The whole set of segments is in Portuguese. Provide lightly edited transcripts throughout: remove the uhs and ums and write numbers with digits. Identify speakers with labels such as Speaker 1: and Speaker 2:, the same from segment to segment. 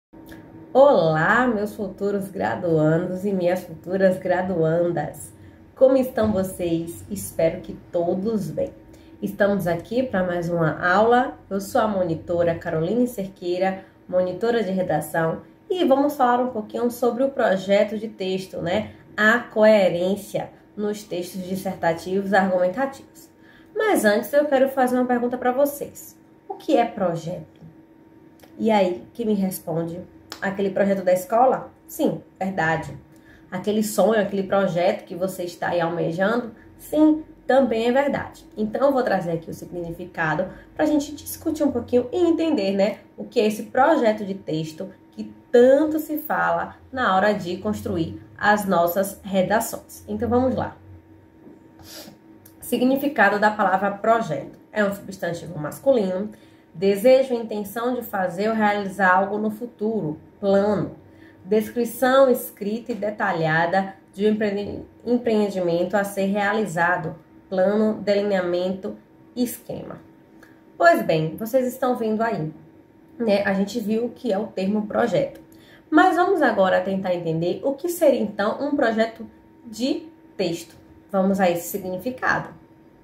Speaker 1: Olá, meus futuros graduandos e minhas futuras graduandas. Como estão vocês? Espero que todos bem. Estamos aqui para mais uma aula. Eu sou a monitora Caroline Cerqueira, monitora de redação, e vamos falar um pouquinho sobre o projeto de texto, né? A coerência nos textos dissertativos argumentativos. Mas antes eu quero fazer uma pergunta para vocês. O que é projeto? E aí, que me responde? Aquele projeto da escola? Sim, verdade. Aquele sonho, aquele projeto que você está aí almejando? Sim, também é verdade. Então, eu vou trazer aqui o significado para a gente discutir um pouquinho e entender, né, o que é esse projeto de texto que tanto se fala na hora de construir as nossas redações. Então, vamos lá. Significado da palavra projeto. É um substantivo masculino. Desejo, intenção de fazer ou realizar algo no futuro, plano. Descrição escrita e detalhada de um empreendimento a ser realizado, plano, delineamento, esquema. Pois bem, vocês estão vendo aí, né? A gente viu o que é o termo projeto. Mas vamos agora tentar entender o que seria então um projeto de texto. Vamos a esse significado.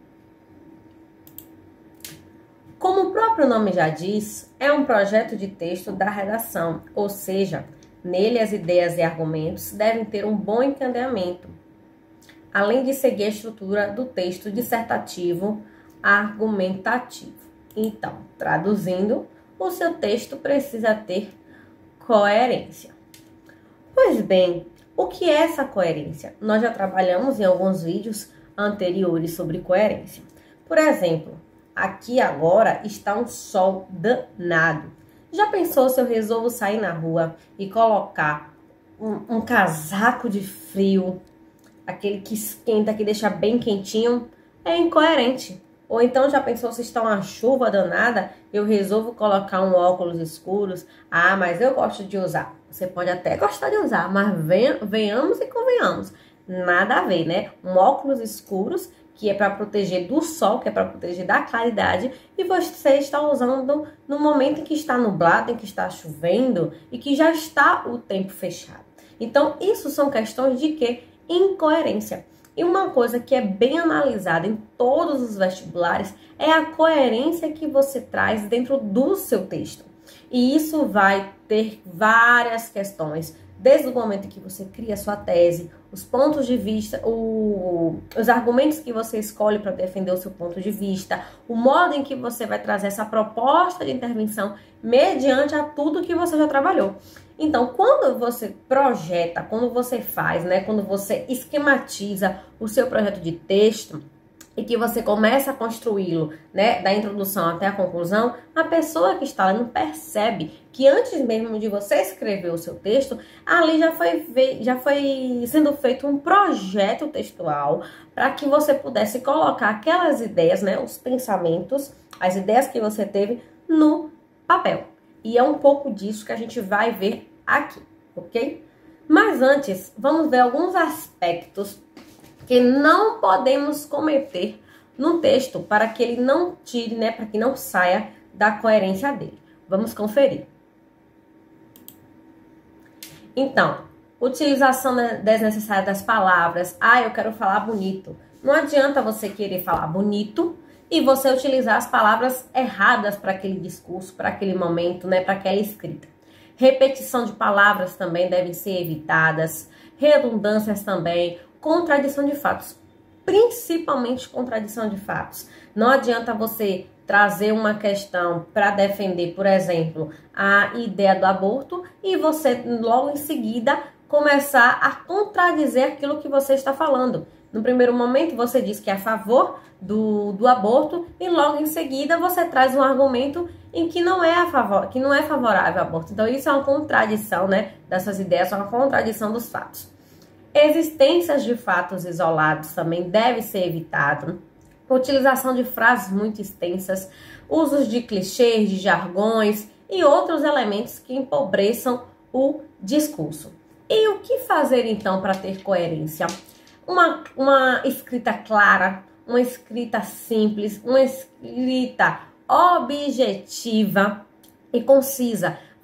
Speaker 1: Como o próprio nome já diz, é um projeto de texto da redação, ou seja, nele as ideias e argumentos devem ter um bom encadeamento, além de seguir a estrutura do texto dissertativo argumentativo. Então, traduzindo, o seu texto precisa ter coerência. Pois bem, o que é essa coerência? Nós já trabalhamos em alguns vídeos anteriores sobre coerência. Por exemplo, aqui agora está um sol danado. Já pensou se eu resolvo sair na rua e colocar um casaco de frio, aquele que esquenta, que deixa bem quentinho? É incoerente. Ou então já pensou se está uma chuva danada, eu resolvo colocar um óculos escuros? Ah, mas eu gosto de usar. Você pode até gostar de usar, mas venhamos e convenhamos. Nada a ver, né? Um óculos escuros que é para proteger do sol, que é para proteger da claridade, e você está usando no momento em que está nublado, em que está chovendo e que já está o tempo fechado. Então, isso são questões de quê? Incoerência. E uma coisa que é bem analisada em todos os vestibulares é a coerência que você traz dentro do seu texto. E isso vai ter várias questões, desde o momento em que você cria a sua tese, os pontos de vista, os argumentos que você escolhe para defender o seu ponto de vista, o modo em que você vai trazer essa proposta de intervenção mediante a tudo que você já trabalhou. Então, quando você projeta, quando você faz, né, quando você esquematiza o seu projeto de texto, e que você começa a construí-lo, né, da introdução até a conclusão, a pessoa que está lendo percebe que antes mesmo de você escrever o seu texto, ali já foi sendo feito um projeto textual para que você pudesse colocar aquelas ideias, né, os pensamentos, as ideias que você teve no papel. E é um pouco disso que a gente vai ver aqui, ok? Mas antes, vamos ver alguns aspectos que não podemos cometer no texto para que ele não tire, né, para que não saia da coerência dele. Vamos conferir. Então, utilização desnecessária das palavras. Ah, eu quero falar bonito. Não adianta você querer falar bonito e você utilizar as palavras erradas para aquele discurso, para aquele momento, né, para aquela escrita. Repetição de palavras também devem ser evitadas, redundâncias também, contradição de fatos, principalmente contradição de fatos. Não adianta você trazer uma questão para defender, por exemplo, a ideia do aborto e você logo em seguida começar a contradizer aquilo que você está falando. No primeiro momento você diz que é a favor do aborto e logo em seguida você traz um argumento em que não é favorável ao aborto. Então isso é uma contradição, né, dessas ideias, é uma contradição dos fatos. Existências de fatos isolados também deve ser evitado. Utilização de frases muito extensas, usos de clichês, de jargões e outros elementos que empobreçam o discurso. E o que fazer então para ter coerência? Uma escrita clara, uma escrita simples, uma escrita objetiva e concisa.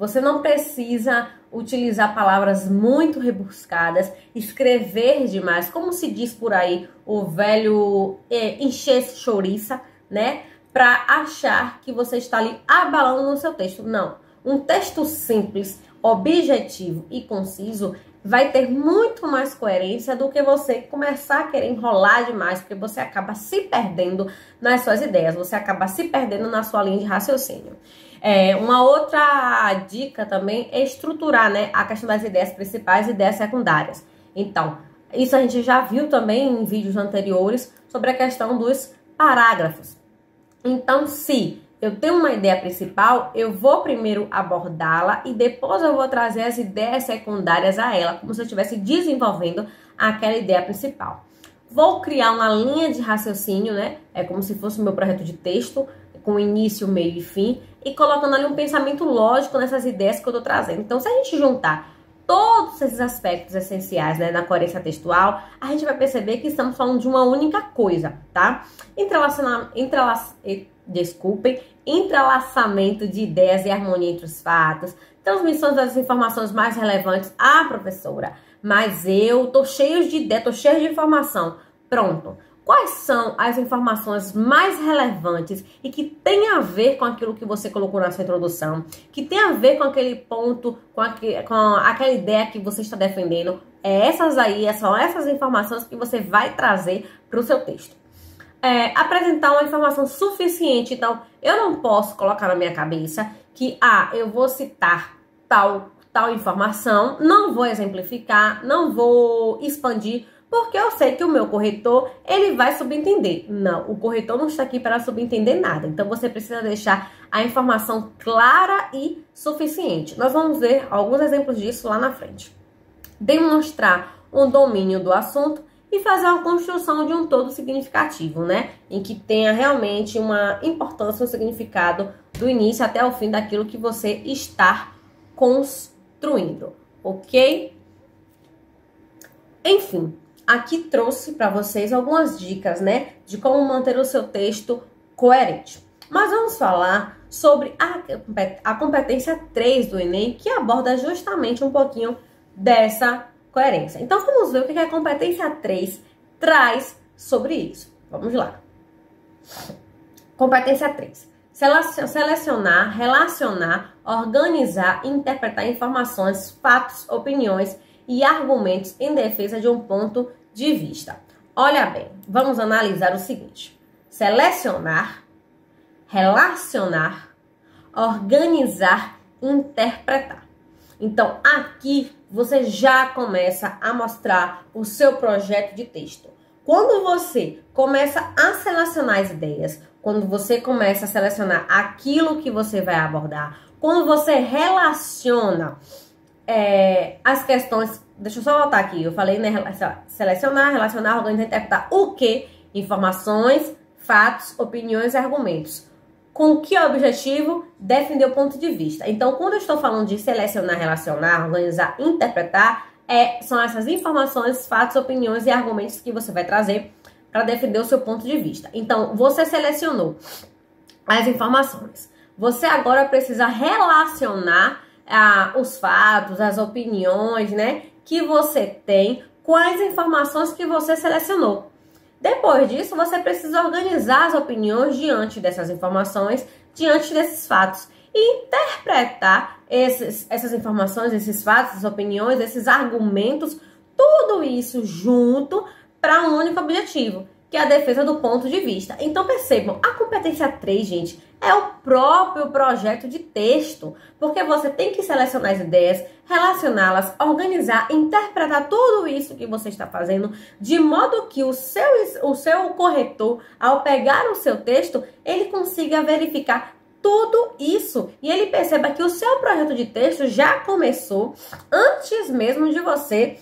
Speaker 1: Você não precisa utilizar palavras muito rebuscadas, escrever demais, como se diz por aí, o velho encher chouriça, né? Para achar que você está ali abalando no seu texto. Não. Um texto simples, objetivo e conciso vai ter muito mais coerência do que você começar a querer enrolar demais, porque você acaba se perdendo nas suas ideias, você acaba se perdendo na sua linha de raciocínio. Uma outra dica também é estruturar, né, a questão das ideias principais e ideias secundárias. Então, isso a gente já viu também em vídeos anteriores sobre a questão dos parágrafos. Então, se eu tenho uma ideia principal, eu vou primeiro abordá-la e depois eu vou trazer as ideias secundárias a ela, como se eu estivesse desenvolvendo aquela ideia principal. Vou criar uma linha de raciocínio, né? É como se fosse o meu projeto de texto, com início, meio e fim, e colocando ali um pensamento lógico nessas ideias que eu estou trazendo. Então, se a gente juntar todos esses aspectos essenciais, né, na coerência textual, a gente vai perceber que estamos falando de uma única coisa, tá? Entrelaçamento de ideias e harmonia entre os fatos, transmissão das informações mais relevantes à professora. Mas eu tô cheio de ideia, tô cheio de informação. Pronto. Quais são as informações mais relevantes e que tem a ver com aquilo que você colocou na sua introdução, que tem a ver com aquele ponto, com aquela ideia que você está defendendo? São essas informações que você vai trazer para o seu texto. Apresentar uma informação suficiente. Então, eu não posso colocar na minha cabeça que, eu vou citar tal informação, não vou exemplificar, não vou expandir, porque eu sei que o meu corretor, ele vai subentender. Não, o corretor não está aqui para subentender nada. Então, você precisa deixar a informação clara e suficiente. Nós vamos ver alguns exemplos disso lá na frente. Demonstrar um domínio do assunto e fazer uma construção de um todo significativo, né? Em que tenha realmente uma importância, um significado do início até o fim daquilo que você está construindo, ok? Enfim, aqui trouxe para vocês algumas dicas, né? De como manter o seu texto coerente. Mas vamos falar sobre a competência 3 do Enem, que aborda justamente um pouquinho dessa coerência. Então, vamos ver o que a competência 3 traz sobre isso. Vamos lá. Competência 3. Selecionar, relacionar, organizar e interpretar informações, fatos, opiniões e argumentos em defesa de um ponto de vista. Olha bem, vamos analisar o seguinte. Selecionar, relacionar, organizar e interpretar. Então, aqui você já começa a mostrar o seu projeto de texto. Quando você começa a selecionar as ideias, quando você começa a selecionar aquilo que você vai abordar, quando você relaciona as questões... Deixa eu só voltar aqui. Eu falei, né? Selecionar, relacionar, organizar, interpretar. O quê? Informações, fatos, opiniões e argumentos. Com que objetivo? Defender o ponto de vista. Então, quando eu estou falando de selecionar, relacionar, organizar, interpretar, são essas informações, fatos, opiniões e argumentos que você vai trazer para defender o seu ponto de vista. Então, você selecionou as informações. Você agora precisa relacionar os fatos, as opiniões, né, que você tem com as informações que você selecionou. Depois disso, você precisa organizar as opiniões diante dessas informações, diante desses fatos. E interpretar essas informações, esses fatos, essas opiniões, esses argumentos, tudo isso junto para um único objetivo, que é a defesa do ponto de vista. Então percebam, a competência 3, gente, é o próprio projeto de texto, porque você tem que selecionar as ideias, relacioná-las, organizar, interpretar tudo isso que você está fazendo, de modo que o seu corretor, ao pegar o seu texto, ele consiga verificar tudo isso e ele perceba que o seu projeto de texto já começou antes mesmo de você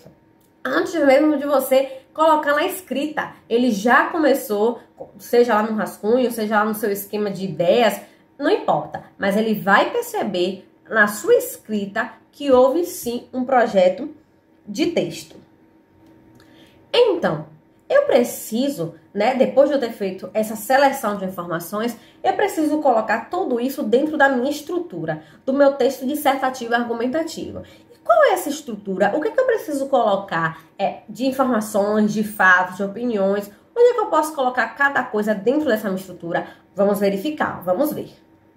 Speaker 1: colocar na escrita. Ele já começou, seja lá no rascunho, seja lá no seu esquema de ideias, não importa, mas ele vai perceber na sua escrita que houve sim um projeto de texto. Então, eu preciso, né, depois de eu ter feito essa seleção de informações, eu preciso colocar tudo isso dentro da minha estrutura, do meu texto dissertativo e argumentativo. E qual é essa estrutura? O que eu preciso colocar de informações, de fatos, de opiniões? Onde é que eu posso colocar cada coisa dentro dessa minha estrutura? Vamos verificar, vamos ver.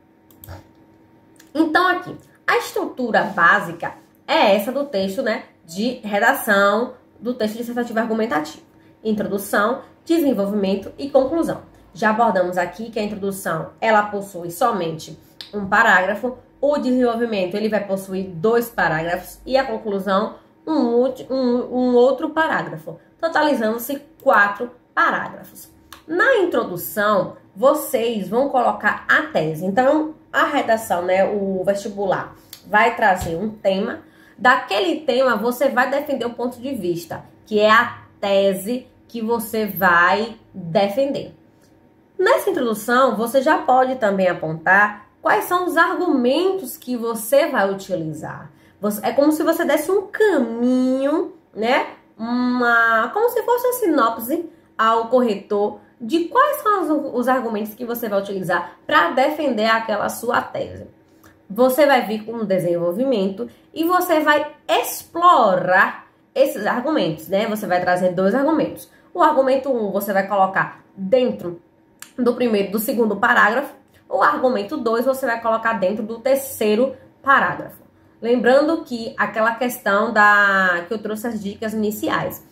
Speaker 1: Então aqui, a estrutura básica é essa do texto, né, de redação, do texto dissertativo e argumentativo. Introdução, desenvolvimento e conclusão. Já abordamos aqui que a introdução, ela possui somente um parágrafo, o desenvolvimento, ele vai possuir 2 parágrafos e a conclusão, um outro parágrafo, totalizando-se 4 parágrafos. Na introdução, vocês vão colocar a tese. Então, a redação, né, o vestibular, vai trazer um tema. Daquele tema, você vai defender o ponto de vista, que é a tese que você vai defender. Nessa introdução, você já pode também apontar quais são os argumentos que você vai utilizar. É como se você desse um caminho, né? Como se fosse uma sinopse ao corretor de quais são os argumentos que você vai utilizar para defender aquela sua tese. Você vai vir com um desenvolvimento e você vai explorar esses argumentos, né? Você vai trazer 2 argumentos. O argumento 1 você vai colocar dentro do segundo parágrafo. O argumento 2 você vai colocar dentro do 3º parágrafo. Lembrando que aquela questão que eu trouxe as dicas iniciais.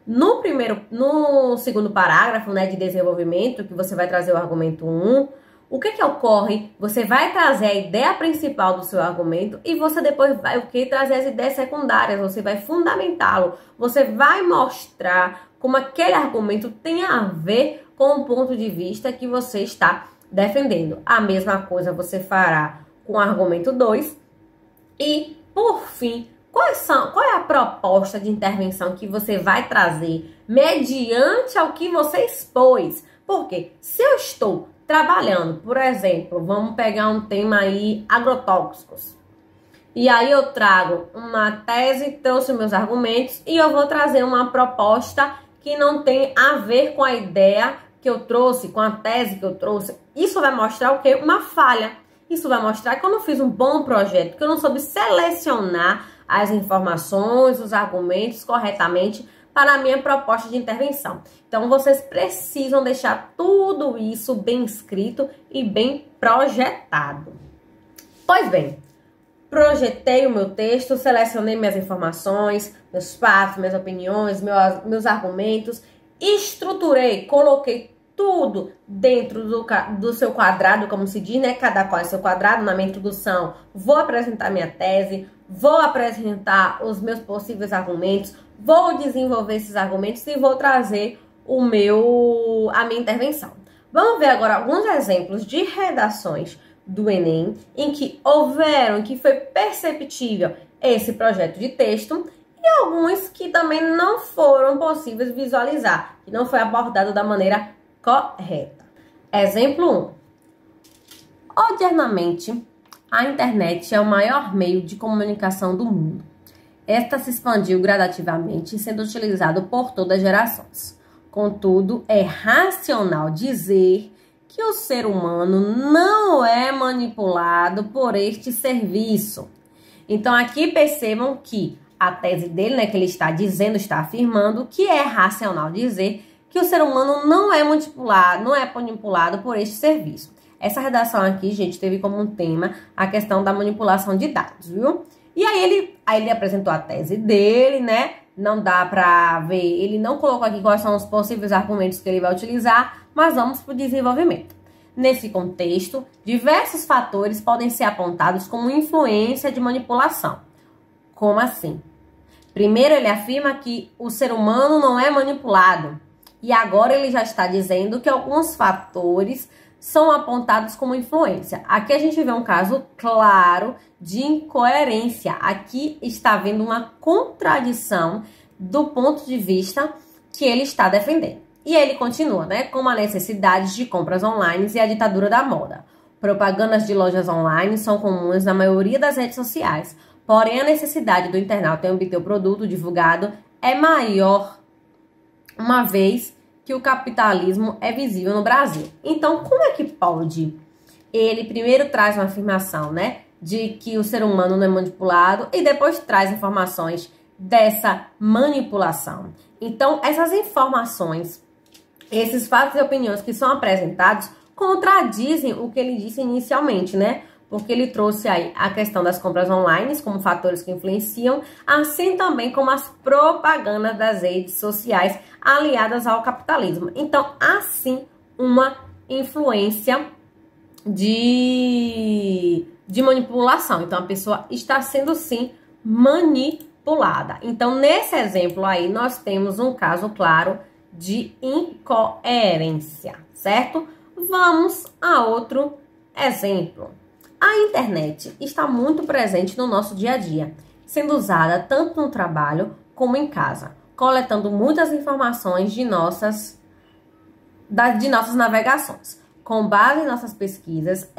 Speaker 1: No segundo parágrafo, né, de desenvolvimento, que você vai trazer o argumento 1, o que ocorre? Você vai trazer a ideia principal do seu argumento e você depois vai trazer as ideias secundárias, você vai fundamentá-lo, você vai mostrar como aquele argumento tem a ver com o ponto de vista que você está defendendo. A mesma coisa você fará com o argumento 2 e, por fim, qual é a proposta de intervenção que você vai trazer mediante ao que você expôs? Porque se eu estou trabalhando, por exemplo, vamos pegar um tema aí, agrotóxicos. E aí eu trago uma tese, trouxe meus argumentos e eu vou trazer uma proposta que não tem a ver com a ideia que eu trouxe, com a tese que eu trouxe. Isso vai mostrar o quê? Uma falha. Isso vai mostrar que eu não fiz um bom projeto, que eu não soube selecionar as informações, os argumentos corretamente para a minha proposta de intervenção. Então, vocês precisam deixar tudo isso bem escrito e bem projetado. Pois bem, projetei o meu texto, selecionei minhas informações, meus fatos, minhas opiniões, meus argumentos, estruturei, coloquei tudo dentro do seu quadrado, como se diz, né? Cada qual é seu quadrado. Na minha introdução, vou apresentar minha tese, vou apresentar os meus possíveis argumentos, vou desenvolver esses argumentos e vou trazer a minha intervenção. Vamos ver agora alguns exemplos de redações do Enem em que foi perceptível esse projeto de texto e alguns que também não foram possíveis visualizar, que não foi abordado da maneira correta. Exemplo 1. Modernamente, a internet é o maior meio de comunicação do mundo. Esta se expandiu gradativamente, sendo utilizado por todas as gerações. Contudo, é racional dizer que o ser humano não é manipulado por este serviço. Então, aqui percebam que a tese dele, né, que ele está afirmando que é racional dizer que o ser humano não é manipulado por este serviço. Essa redação aqui, gente, teve como um tema a questão da manipulação de dados, viu? E aí ele apresentou a tese dele, né? Não dá pra ver, ele não colocou aqui quais são os possíveis argumentos que ele vai utilizar, mas vamos para o desenvolvimento. Nesse contexto, diversos fatores podem ser apontados como influência de manipulação. Como assim? Primeiro, ele afirma que o ser humano não é manipulado. E agora ele já está dizendo que alguns fatores são apontados como influência. Aqui a gente vê um caso claro de incoerência. Aqui está havendo uma contradição do ponto de vista que ele está defendendo. E ele continua, né? Como a necessidade de compras online e a ditadura da moda. Propagandas de lojas online são comuns na maioria das redes sociais. Porém, a necessidade do internauta em obter o produto divulgado é maior uma vez que o capitalismo é visível no Brasil. Então, como é que pode? Ele primeiro traz uma afirmação, né, de que o ser humano não é manipulado e depois traz informações dessa manipulação. Então, essas informações, esses fatos e opiniões que são apresentados contradizem o que ele disse inicialmente, né? Porque ele trouxe aí a questão das compras online como fatores que influenciam, assim também como as propagandas das redes sociais aliadas ao capitalismo. Então, assim, uma influência de manipulação. Então, a pessoa está sendo, sim, manipulada. Então, nesse exemplo aí, nós temos um caso claro de incoerência, certo? Vamos a outro exemplo. A internet está muito presente no nosso dia a dia, sendo usada tanto no trabalho como em casa, coletando muitas informações de nossas navegações. Com base em nossas pesquisas,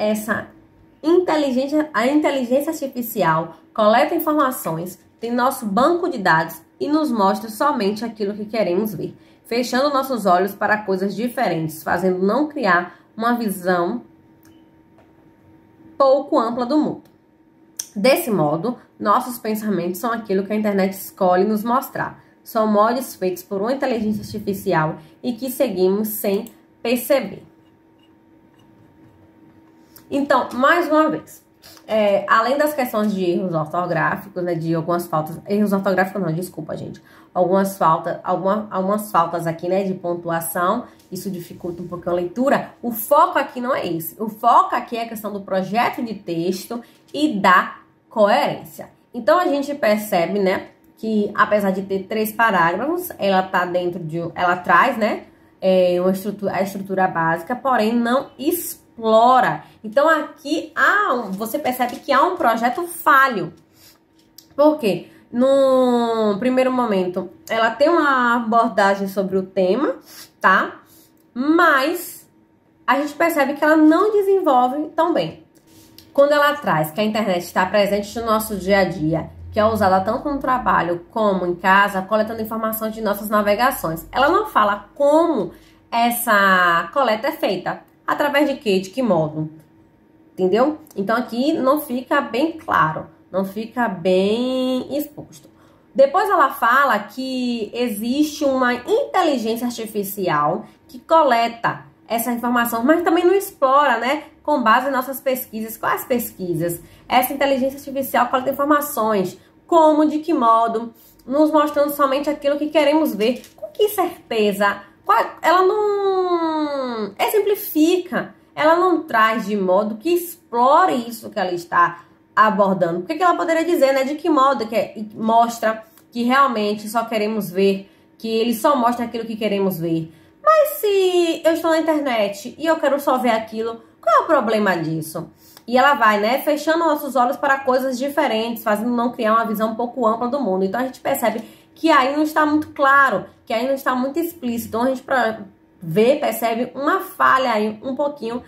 Speaker 1: a inteligência artificial coleta informações, tem nosso banco de dados e nos mostra somente aquilo que queremos ver, fechando nossos olhos para coisas diferentes, fazendo não criar uma visão pouco ampla do mundo. Desse modo, nossos pensamentos são aquilo que a internet escolhe nos mostrar. São moldes feitos por uma inteligência artificial e que seguimos sem perceber. Então, mais uma vez, além das questões de erros ortográficos, né, de algumas faltas, erros ortográficos não, desculpa, gente, algumas faltas aqui, né, de pontuação, isso dificulta um pouquinho a leitura. O foco aqui não é esse. O foco aqui é a questão do projeto de texto e da coerência. Então, a gente percebe, né, que apesar de ter 3 parágrafos, ela traz, né, a estrutura básica, porém não explora. Então, aqui você percebe que há um projeto falho. Por quê? No primeiro momento, ela tem uma abordagem sobre o tema, tá? Mas a gente percebe que ela não desenvolve tão bem. Quando ela traz que a internet está presente no nosso dia a dia, que é usada tanto no trabalho como em casa, coletando informações de nossas navegações, ela não fala como essa coleta é feita. Através de quê? De que modo? Entendeu? Então aqui não fica bem claro, não fica bem exposto. Depois ela fala que existe uma inteligência artificial que coleta essa informação, mas também não explora, né? Com base em nossas pesquisas. Quais pesquisas? Essa inteligência artificial coleta informações. Como, de que modo? Nos mostrando somente aquilo que queremos ver. Com que certeza? Ela não exemplifica. Ela não traz de modo que explore isso que ela está abordando. O que ela poderia dizer, né? De que modo que mostra que realmente só queremos ver, que ele só mostra aquilo que queremos ver. Mas se eu estou na internet e eu quero só ver aquilo, qual é o problema disso? E ela vai, né, fechando nossos olhos para coisas diferentes, fazendo não criar uma visão um pouco ampla do mundo. Então a gente percebe que aí não está muito claro, que aí não está muito explícito. Então a gente percebe uma falha aí um pouquinho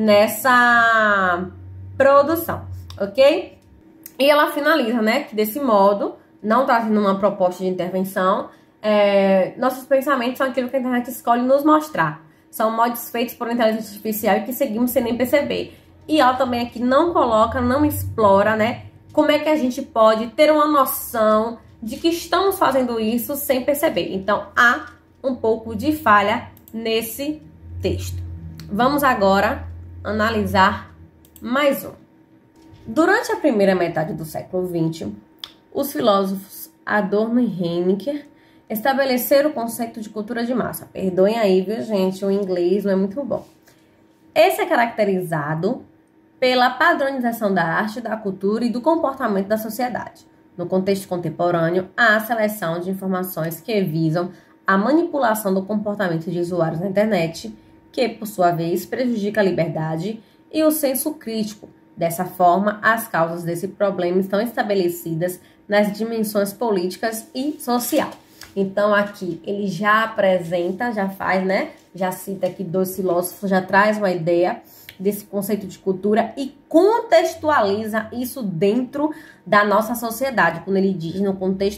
Speaker 1: nessa produção, ok? E ela finaliza, né, que desse modo, não trazendo uma proposta de intervenção, nossos pensamentos são aquilo que a internet escolhe nos mostrar. São modos feitos por inteligência artificial e que seguimos sem nem perceber. E ela também aqui não coloca, não explora, né, como é que a gente pode ter uma noção de que estamos fazendo isso sem perceber. Então, há um pouco de falha nesse texto. Vamos agora analisar mais um. Durante a primeira metade do século XX, os filósofos Adorno e Heidegger estabeleceram o conceito de cultura de massa. Perdoem aí, viu, gente? O inglês não é muito bom. Esse é caracterizado pela padronização da arte, da cultura e do comportamento da sociedade. No contexto contemporâneo, há a seleção de informações que visam a manipulação do comportamento de usuários na internet, que, por sua vez, prejudica a liberdade e o senso crítico. Dessa forma, as causas desse problema estão estabelecidas nas dimensões políticas e social. Então, aqui, ele já apresenta, já faz, né? Já cita aqui 2 filósofos, já traz uma ideia desse conceito de cultura e contextualiza isso dentro da nossa sociedade, quando ele diz no contexto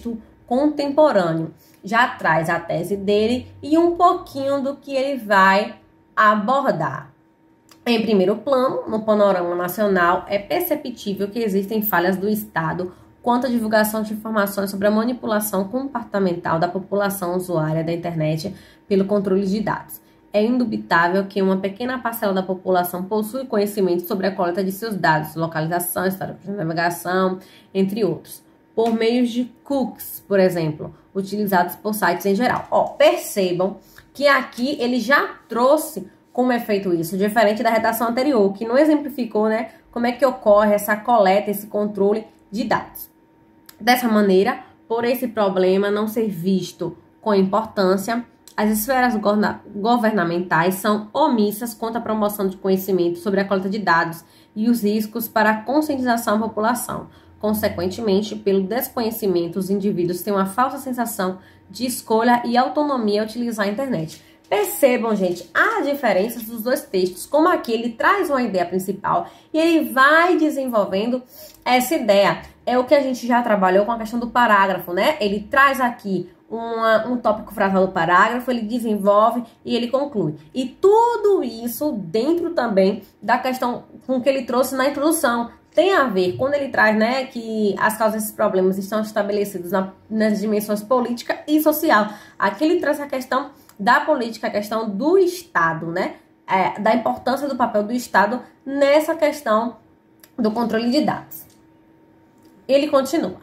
Speaker 1: contemporâneo. Já traz a tese dele e um pouquinho do que ele vai abordar. Em primeiro plano, no panorama nacional, é perceptível que existem falhas do Estado quanto à divulgação de informações sobre a manipulação comportamental da população usuária da internet pelo controle de dados. É indubitável que uma pequena parcela da população possui conhecimento sobre a coleta de seus dados, localização, histórico de navegação, entre outros, por meio de cookies, por exemplo, utilizados por sites em geral. Percebam que aqui ele já trouxe como é feito isso, diferente da redação anterior, que não exemplificou, né, como é que ocorre essa coleta, esse controle de dados. Dessa maneira, por esse problema não ser visto com importância, as esferas governamentais são omissas quanto à promoção de conhecimento sobre a coleta de dados e os riscos para a conscientização da população. Consequentemente, pelo desconhecimento, os indivíduos têm uma falsa sensação de escolha e autonomia ao utilizar a internet. Percebam, gente, as diferenças dos dois textos, como aqui ele traz uma ideia principal e ele vai desenvolvendo essa ideia. É o que a gente já trabalhou com a questão do parágrafo, né? Ele traz aqui um tópico frasal do parágrafo, ele desenvolve e ele conclui. E tudo isso dentro também da questão com que ele trouxe na introdução. Tem a ver, quando ele traz, né, que as causas desses problemas estão estabelecidas nas dimensões política e social. Aqui ele traz a questão da política, a questão do Estado, né, da importância do papel do Estado nessa questão do controle de dados. Ele continua.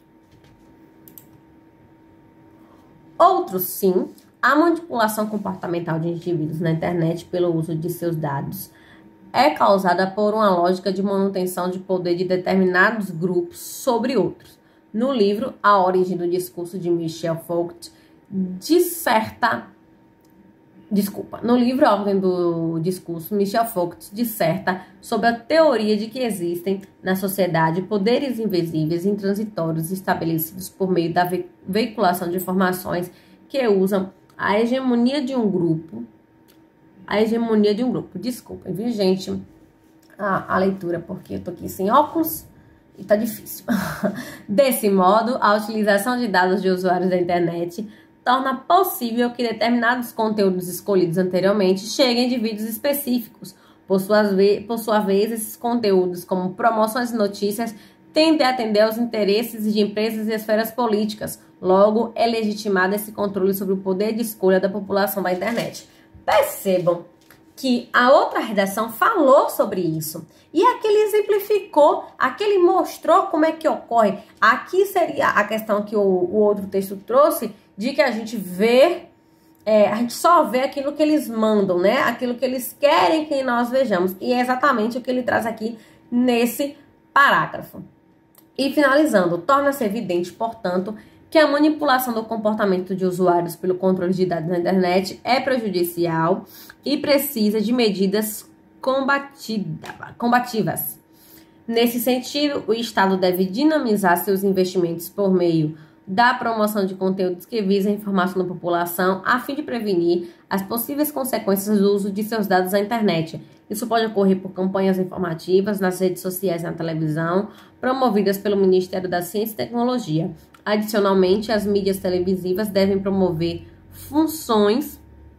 Speaker 1: Outros sim, a manipulação comportamental de indivíduos na internet pelo uso de seus dados é causada por uma lógica de manutenção de poder de determinados grupos sobre outros. No livro A Origem do Discurso, de Michel Foucault, no livro A Ordem do Discurso, Michel Foucault disserta sobre a teoria de que existem na sociedade poderes invisíveis e intransitórios estabelecidos por meio da veiculação de informações que usam a hegemonia de um grupo. Desculpem, viu, gente? A leitura, porque eu tô aqui sem óculos e tá difícil. Desse modo, a utilização de dados de usuários da internet torna possível que determinados conteúdos escolhidos anteriormente cheguem a indivíduos específicos. Por sua vez, esses conteúdos, como promoções e notícias, tendem a atender aos interesses de empresas e esferas políticas. Logo, é legitimado esse controle sobre o poder de escolha da população da internet. Percebam que a outra redação falou sobre isso. E aqui ele exemplificou, aqui ele mostrou como é que ocorre. Aqui seria a questão que o outro texto trouxe, de que a gente vê, a gente só vê aquilo que eles mandam, né? Aquilo que eles querem que nós vejamos. E é exatamente o que ele traz aqui nesse parágrafo. E finalizando, torna-se evidente, portanto, que a manipulação do comportamento de usuários pelo controle de dados na internet é prejudicial e precisa de medidas combativas. Nesse sentido, o Estado deve dinamizar seus investimentos por meio da promoção de conteúdos que visam a informação da população, a fim de prevenir as possíveis consequências do uso de seus dados na internet. Isso pode ocorrer por campanhas informativas nas redes sociais e na televisão, promovidas pelo Ministério da Ciência e Tecnologia. Adicionalmente, as mídias televisivas devem promover funções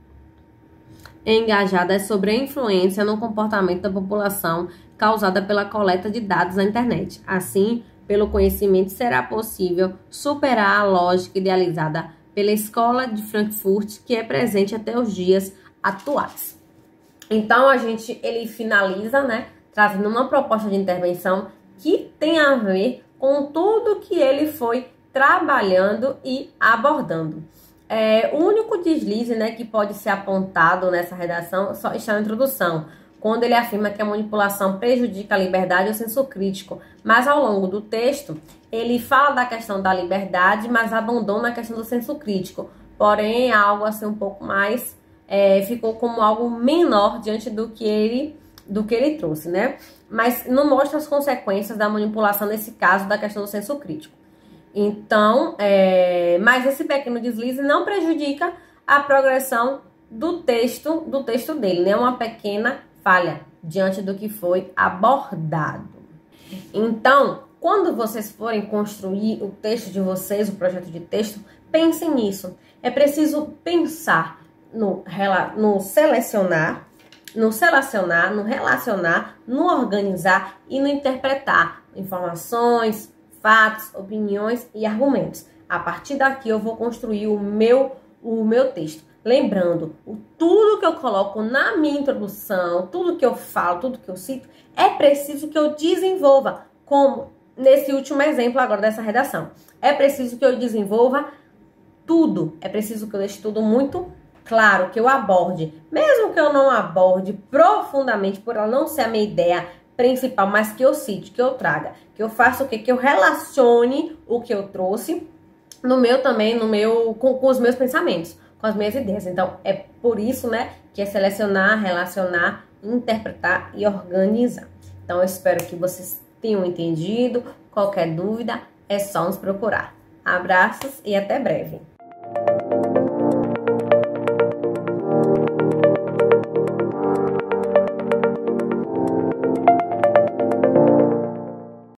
Speaker 1: engajadas sobre a influência no comportamento da população causada pela coleta de dados na internet. Assim, pelo conhecimento, será possível superar a lógica idealizada pela Escola de Frankfurt, que é presente até os dias atuais. Então, ele finaliza, né, trazendo uma proposta de intervenção que tem a ver com tudo que ele foi trabalhando e abordando. O único deslize, né, que pode ser apontado nessa redação só está na introdução, quando ele afirma que a manipulação prejudica a liberdade e o senso crítico. Mas ao longo do texto, ele fala da questão da liberdade, mas abandona a questão do senso crítico. Porém, é algo assim um pouco mais, ficou como algo menor diante do que ele trouxe, né? Mas não mostra as consequências da manipulação nesse caso da questão do senso crítico. Então, mas esse pequeno deslize não prejudica a progressão do texto dele, né? Uma pequena falha diante do que foi abordado. Então, quando vocês forem construir o texto de vocês, o projeto de texto, pensem nisso. É preciso pensar no selecionar, no relacionar, no organizar e no interpretar informações, fatos, opiniões e argumentos. A partir daqui eu vou construir o meu texto. Lembrando, tudo que eu coloco na minha introdução, tudo que eu falo, tudo que eu cito, é preciso que eu desenvolva, como nesse último exemplo agora dessa redação. É preciso que eu desenvolva tudo, é preciso que eu deixe tudo muito claro, que eu aborde, mesmo que eu não aborde profundamente, por ela não ser a minha ideia principal, mas que eu cite, que eu traga, que eu faça o quê? Que eu relacione o que eu trouxe com os meus pensamentos, com as minhas ideias. Então, é por isso, né, que é selecionar, relacionar, interpretar e organizar. Então, eu espero que vocês tenham entendido. Qualquer dúvida, é só nos procurar. Abraços e até breve.